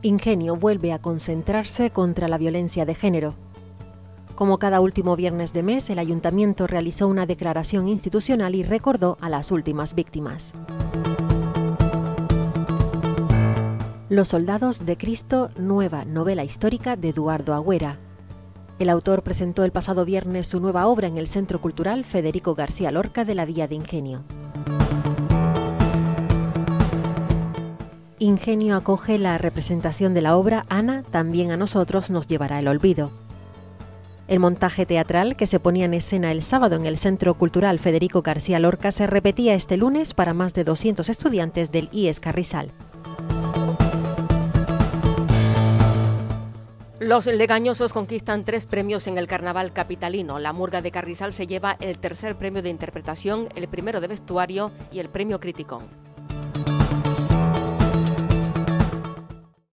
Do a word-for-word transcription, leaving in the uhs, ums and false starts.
Ingenio vuelve a concentrarse contra la violencia de género. Como cada último viernes de mes, el Ayuntamiento realizó una declaración institucional y recordó a las últimas víctimas. Los soldados de Cristo, nueva novela histórica de Eduardo Agüera. El autor presentó el pasado viernes su nueva obra en el Centro Cultural Federico García Lorca de la Villa de Ingenio. Ingenio acoge la representación de la obra Ana, también a nosotros nos llevará el olvido. El montaje teatral, que se ponía en escena el sábado en el Centro Cultural Federico García Lorca, se repetía este lunes para más de doscientos estudiantes del I E S Carrizal. Los legañosos conquistan tres premios en el carnaval capitalino. La Murga de Carrizal se lleva el tercer premio de interpretación, el primero de vestuario y el premio Criticón.